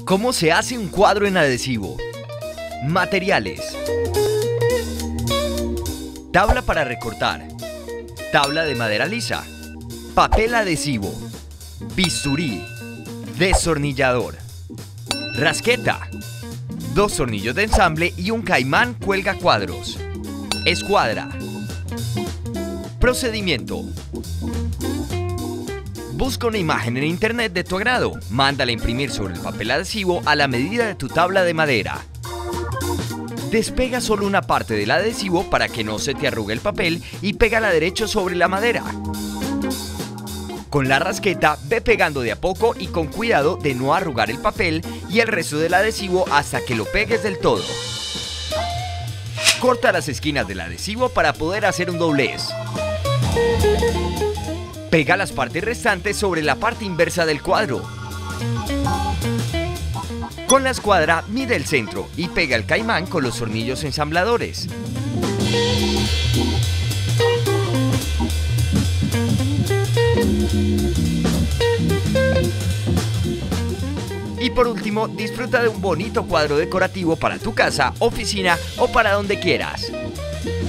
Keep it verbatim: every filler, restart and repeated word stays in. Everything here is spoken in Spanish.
¿Cómo se hace un cuadro en adhesivo? Materiales: tabla para recortar, tabla de madera lisa, papel adhesivo, bisturí, destornillador, rasqueta, dos tornillos de ensamble y un caimán cuelga cuadros. Escuadra. Procedimiento: busca una imagen en internet de tu agrado, mándala a imprimir sobre el papel adhesivo a la medida de tu tabla de madera. Despega solo una parte del adhesivo para que no se te arrugue el papel y pégala derecho sobre la madera. Con la rasqueta ve pegando de a poco y con cuidado de no arrugar el papel y el resto del adhesivo hasta que lo pegues del todo. Corta las esquinas del adhesivo para poder hacer un doblez. Pega las partes restantes sobre la parte inversa del cuadro. Con la escuadra mide el centro y pega el caimán con los tornillos ensambladores. Y por último, disfruta de un bonito cuadro decorativo para tu casa, oficina o para donde quieras.